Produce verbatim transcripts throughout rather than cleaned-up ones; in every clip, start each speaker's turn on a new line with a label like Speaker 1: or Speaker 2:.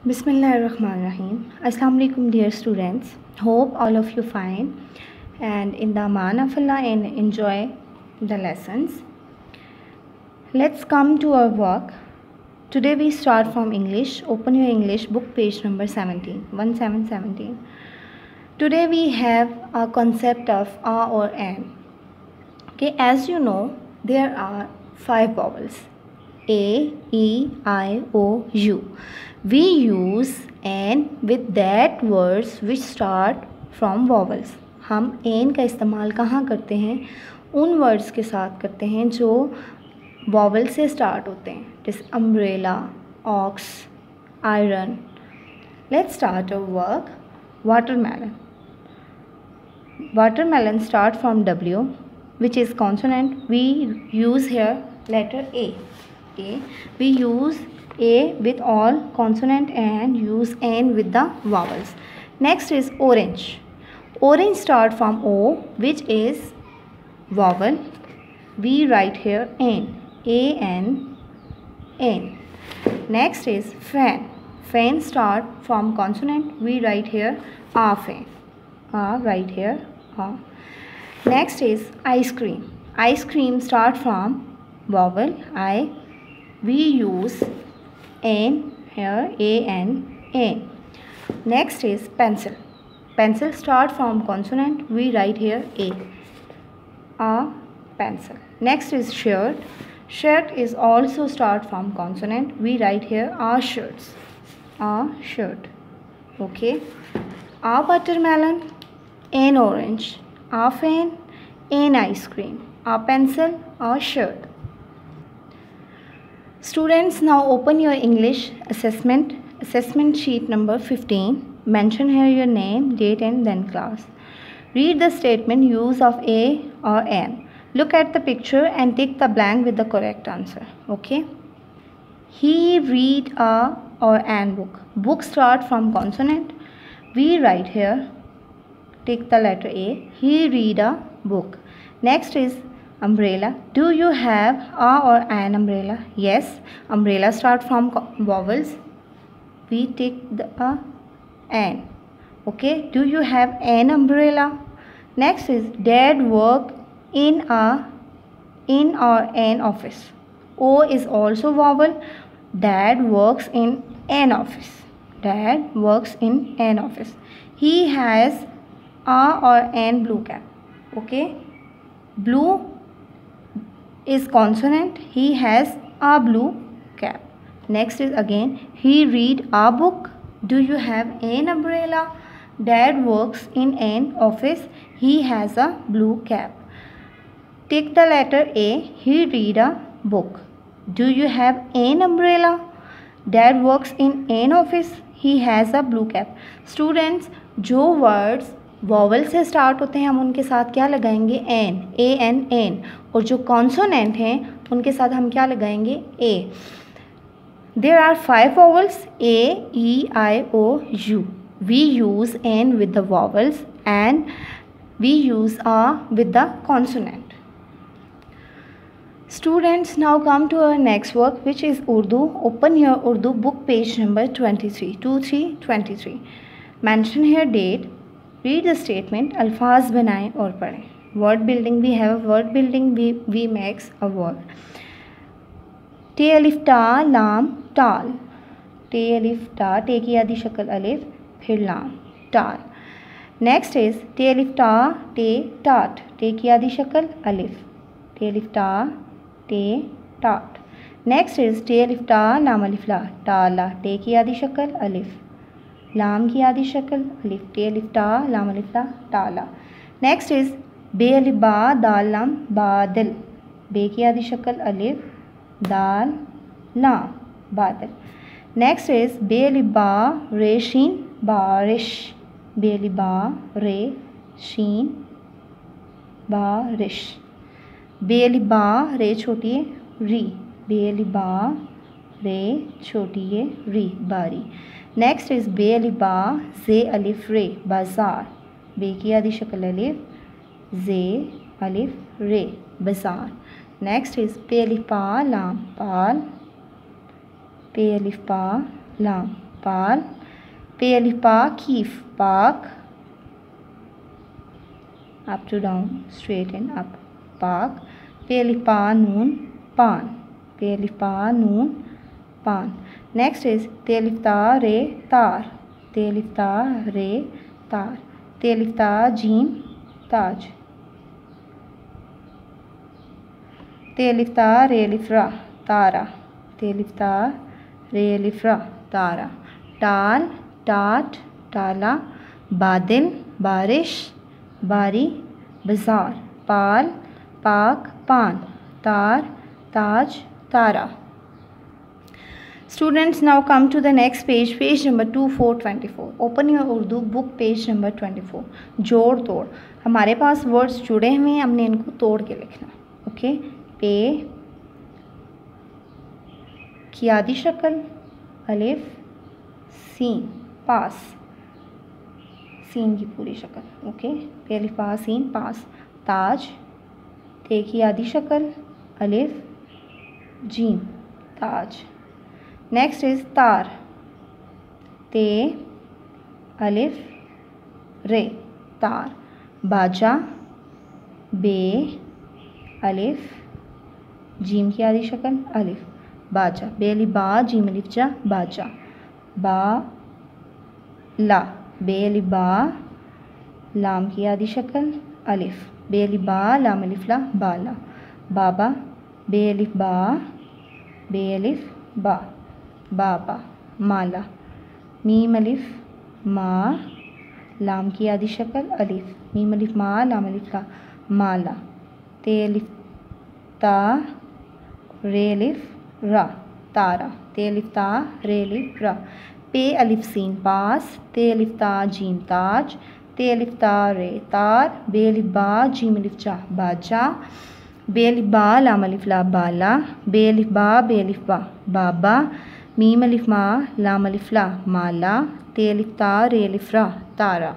Speaker 1: Bismillahirrahmanirrahim. Assalamu alaikum dear students. Hope all of you fine and in the aman of Allah and enjoy the lessons. Let's come to our work. Today we start from English. Open your English book page number seventeen. one seven seventeen. Today we have a concept of a or an. Okay, as you know, there are five vowels. A, E, I, O, U. We use an with that words which start from vowels. हम an का इस्तेमाल कहाँ करते हैं? उन words के साथ करते हैं जो vowel से start होते हैं, जैसे umbrella, ox, iron. Let's start our work. Watermelon. Watermelon start from W, which is consonant. We use here letter A. A. We use A with all consonant and use N with the vowels. Next is orange. Orange start from O, which is vowel. We write here N. A N N. Next is fan. Fan start from consonant. We write here A fan. A right here A. Next is ice cream. Ice cream start from vowel I. We use N here, A N N. Next is pencil. Pencil start from consonant. We write here A. A pencil. Next is shirt. Shirt is also start from consonant. We write here A shirts. A shirt. Okay. A watermelon. An orange. A fan. An ice cream. A pencil. A shirt. Students, now open your English assessment assessment sheet number fifteen. Mention here your name, date and then class. Read the statement use of a or an. Look at the picture and tick the blank with the correct answer. Okay. He read a or an book. Book start from consonant. We write here, tick the letter A. He read a book. Next is umbrella. Do you have a or an umbrella? Yes. Umbrella start from vowels. We take the a an. Okay. Do you have an umbrella? Next is dad work in a in or an office. O is also vowel. Dad works in an office. Dad works in an office. He has a or an blue cap. Okay. Blue is consonant. He has a blue cap. Next is again he read a book. Do you have an umbrella? Dad works in an office. He has a blue cap. Take the letter A. He read a book. Do you have an umbrella? Dad works in an office. He has a blue cap. Students, जो words vowel से start होते हैं हम उनके साथ क्या लगाएंगे? An. A N N. और जो कॉन्सोनेंट हैं उनके साथ हम क्या लगाएंगे? A. There are five vowels A E I O U. We use an with the vowels and we use a with the consonant. Students, now come to our next work, which is Urdu. Open your Urdu book page number twenty-three. two three twenty-three. Mention here date. Read the statement. अल्फाज बनाएं और पढ़ें. Word building. We have word building. We we makes a word. टे अलिफ टा लाम टाल. टे अलिफ टा. टे की आधी शक्ल अलिफ फिर लाम टाल. Next is टे अलिफ टा टे टाट. टे की आधी शक्ल अलिफ. टे अलिफ टा टे टाट. Next is टे अलिफ टा लाम अलिफ ला. टाला. टे की आधी शक्ल अलिफ. लाम की आधी शक्ल अलिफ. टे अलिफ टा लाम अलिफ ला टाला. नेक्स्ट इज बे अलिफ बा दाल लाम बादल. बे की आधी शक्ल अलिफ. दाल लाम बादल. नेक्स्ट इज बे अलिफ बा रे शीन बारिश. बे अलिफ बा रे शीन बारिश. बे अलिफ बा रे छोटी है री. बे अलिफ बा रे छोटी है री बारी. नेक्स्ट इज बे अलिफ बा जे अलिफ रे बाज़ार. बे की आधी शक्ल अलिफ जे अलिफ रे बाज़ार. नेक्स्ट इज पे अलिफ पा लाम पाल. पे अलिफ पा लाम pal. Pe alif pa kif pak. Up to down, straight and up, pak. Pe alif pa noon pan. Pe alif pa noon pan. Next is te alif ta re tar. Te alif ta re tar. Te alif ta jim taj. Te alif ta re alif ra tara. Te alif ta re alif ra tara. Tal tat tala. Badil barish bari bazaar. Pal pak pan. Tar taj tara. Students, now come to the next page, page number two four twenty-four. Open your Urdu book, page number twenty-four. जोड़ तोड़, हमारे पास words जुड़े हुए हैं, हमने इनको तोड़ के लिखना. ओके, पे की आधी शक्ल अलिफ सीन पास, सीन की पूरी शक्ल. ओके, पे अलिफ पा सीन पास. ताज ते की आधी शक्ल अलिफ जीम ताज. नेक्स्ट इज तार. ते अलिफ रे तार. बाजा बे अलिफ जीम की आधी शक्ल अलिफ बाजा. बे अलिफ बा जीम अलिफ जा बाजा. बा ला. बे अलिफ बा लाम की आधी शक्ल अलिफ. बे अलिफ बा लाम अलिफ ला बाला. बाबा. बे अलिफ बा बे अलिफ बा बाबा. माला. मीम अलिफ मा लाम की आधी शक्ल अलिफ. मीम अलिफ मा लाम अलिफ ला माला. ते अलिफ ता रे अलिफ रा तारा. ते अलिफ ता रे अलिफ रा. पे अलिफ सीन पास. ते अलिफ ता जीम ताज. ते अलिफ ता रे तार. बे अलिफ बा जीम अलिफ जा बाजा. बे अलिफ बा लाम अलिफ ला बाला. बे अलिफ बा बे अलिफ बा बाबा. मीम अलिफ मा लाम अलिफ ला माला. ते अलिफ ता रे अलिफ रा तारा.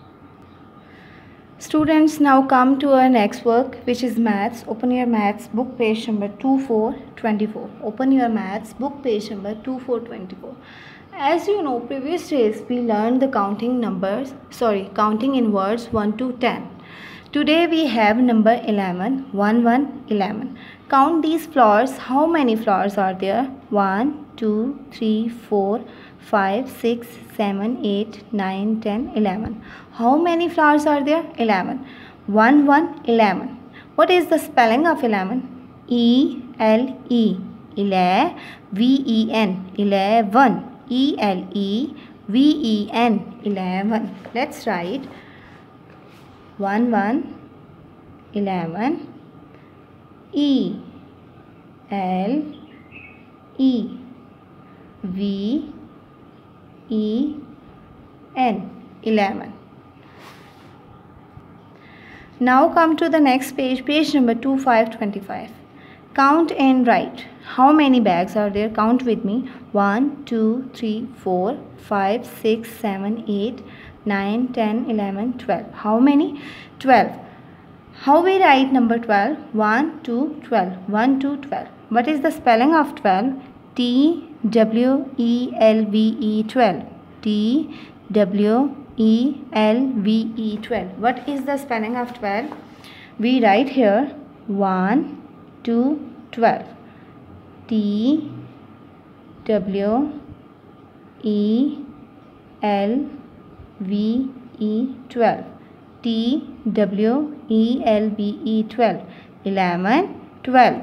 Speaker 1: Students, now come to our next work, which is maths. Open your maths book, page number two four twenty-four. Open your maths book, page number two four twenty-four. As you know, previous days we learned the counting numbers, sorry, counting in words one to ten. Today we have number eleven, one, one, eleven. Count these flowers. How many flowers are there? one, two, three, four, five, six, seven, eight, nine, ten, eleven. How many flowers are there? eleven. one, one, eleven. What is the spelling of eleven? E L E. Ele, V E N. eleven. E L E V E N. eleven. Let's write one, one, eleven. E L E V E N. eleven. Now come to the next page, page number two five twenty-five. Count and write. How many bags are there? Count with me. one, two, three, four, five, six, seven, eight, nine, ten, eleven, twelve. How many? twelve. How we write number twelve? one, two, twelve. one, two, twelve. What is the spelling of twelve? T W E L V E twelve. T W E L V E twelve. What is the spelling of twelve? We write here one, two, twelve. T W E L V E twelve. T W E L V E twelve. eleven, twelve.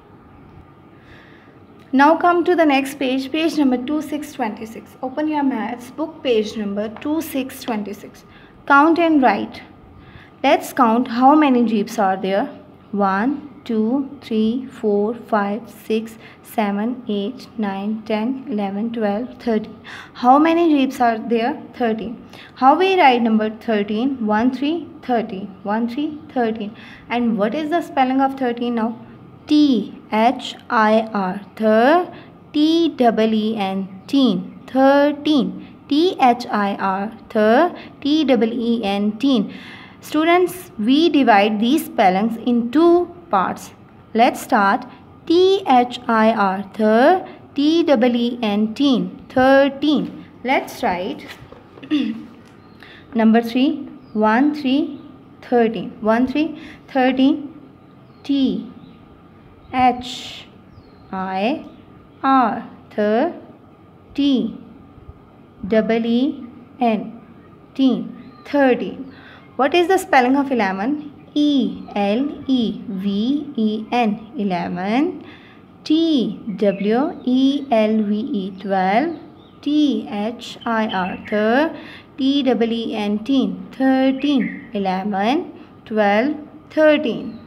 Speaker 1: Now come to the next page, page number two six twenty-six. Open your maths book, page number two six twenty-six. Count and write. Let's count how many jeeps are there. one, two, three, four, five, six, seven, eight, nine, ten, eleven, twelve, thirteen. How many jeeps are there? thirteen. How we write number thirteen? one, three, thirteen. one, three, thirteen. And what is the spelling of thirteen now? T H I R. Thir. T E E N. Teen. thirteen. T H I R. Thir. T E E N. Teen. Students, we divide these spellings in two parts. Let's start. T H I R. Thir. T E E N. Teen. thirteen. Let's write number three, one, three, thirteen. one, three, thirteen. T H I R thir T double E N teen thirteen. What is the spelling of eleven? E L E V E N eleven. T W E L V E twelve. T H I R thir T double E N teen thirteen. eleven, twelve, thirteen.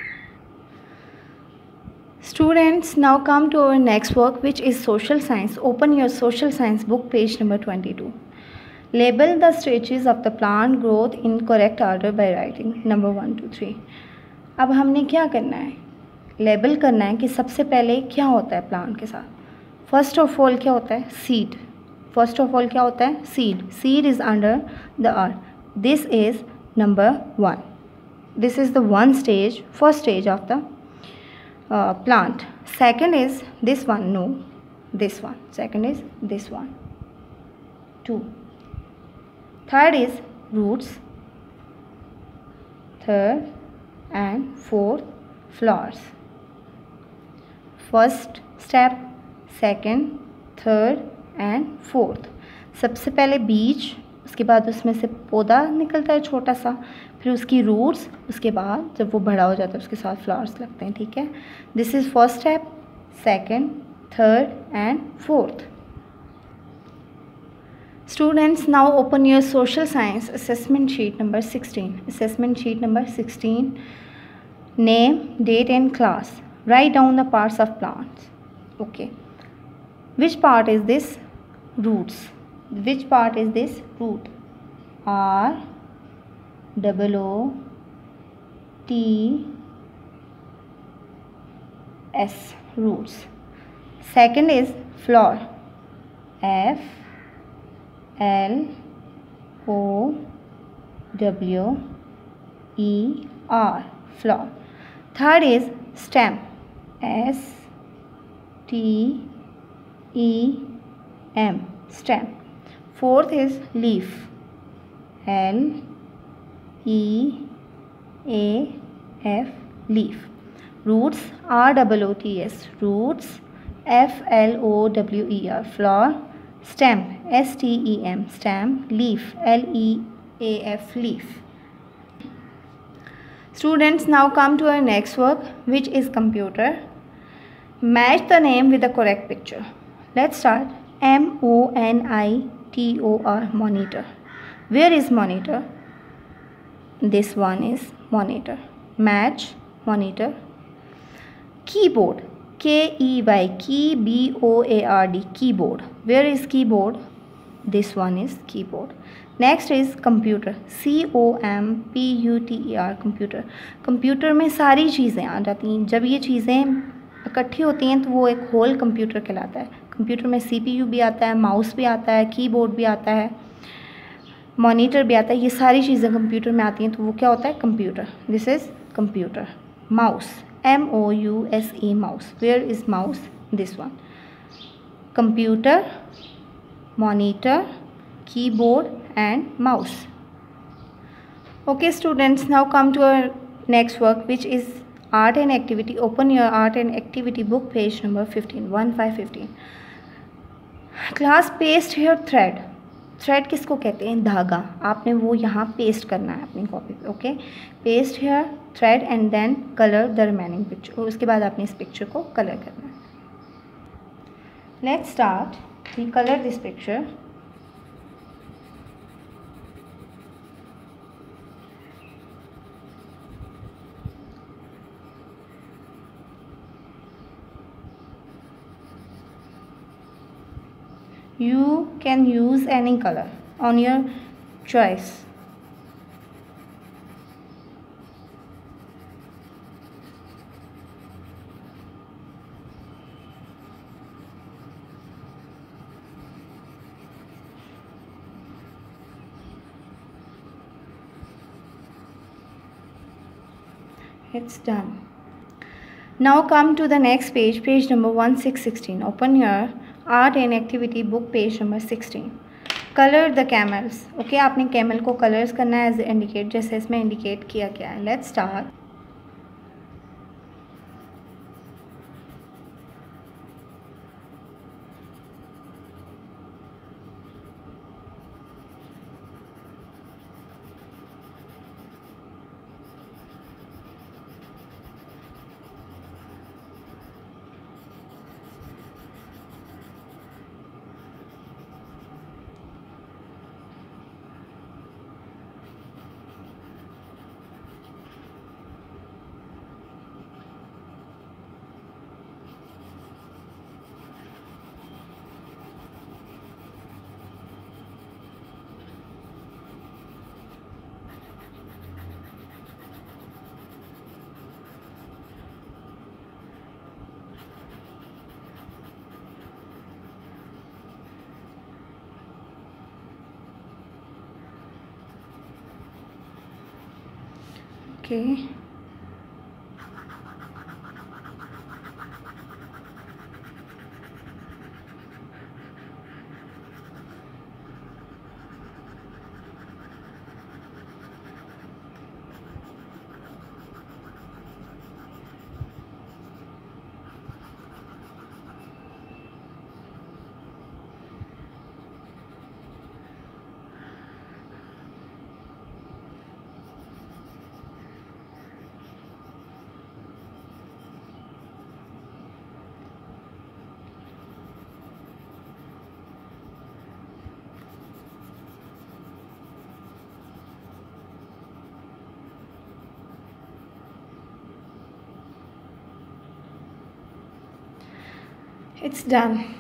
Speaker 1: Students, now come to our next work, which is social science. Open your social science book, page number twenty-two. Label the stages of the plant growth in correct order by writing number one, two, three. अब हमने क्या करना है? Label करना है कि सबसे पहले क्या होता है प्लांट के साथ. फर्स्ट ऑफ ऑल क्या होता है? सीड. फर्स्ट ऑफ ऑल क्या होता है? Seed. Seed is under the earth. This is number one. This is the one stage, first stage of the Uh, plant. Second is this one. No, this one. Second is this one. Two. Third is roots. Third and fourth, flowers. First step, second, third and fourth. सबसे पहले बीज, उसके बाद उसमें से पौधा निकलता है छोटा सा, फिर उसकी रूट्स, उसके बाद जब वो बड़ा हो जाता है उसके साथ फ्लावर्स लगते हैं. ठीक है. This is first step, second, third and fourth. Students, now open your social science assessment sheet number sixteen. Assessment sheet number sixteen. Name, date and class. Write down the parts of plants. Okay. Which part is this? Roots. Which part is this? Root. R double O T S, roots. Second is flower. F L O W E R, flower. Third is stem. S T E M, stem. Fourth is leaf. L E A F, leaf. Roots. R double O T S, roots. F L O W E R, flower. Stem. S T E M, stem. Leaf. L E A F, leaf. Students, now come to our next work, which is computer. Match the name with the correct picture. Let's start. M O N I T O R, monitor. Where is monitor? This one is monitor. Match, monitor. Keyboard. K E Y, key, B O A R D, keyboard. Where is keyboard? This one is keyboard. Next is computer. C O M P U T E R, computer. Computer में सारी चीज़ें आ जाती हैं. जब ये चीज़ें इकट्ठी होती हैं तो वो एक होल कंप्यूटर कहलाता है. कंप्यूटर में सीपीयू भी आता है, माउस भी आता है, कीबोर्ड भी आता है, मॉनिटर भी आता है. ये सारी चीज़ें कंप्यूटर में आती हैं तो वो क्या होता है? Computer. This is computer. Mouse. M O U S E, mouse. Where is mouse? This one. Computer, monitor, keyboard and mouse. Okay students, now come to our next work, which is art and activity. Open your art and activity book, page number fifteen. one five fifteen. Class, paste here thread. Thread किसको कहते हैं? धागा. आपने वो यहाँ paste करना है अपनी कॉपी पे. Okay. Paste here thread and then colour the remaining picture. और उसके बाद आपने इस पिक्चर को कलर करना है. Let's start. We colour this picture. You can use any color on your choice. It's done. Now come to the next page, page number one six sixteen. Open your art and activity book page number sixteen. Colour the camels. Okay, आपने camel को colours करना है as indicate, जैसे इसमें indicate किया गया है. Let's start. Okay. It's done.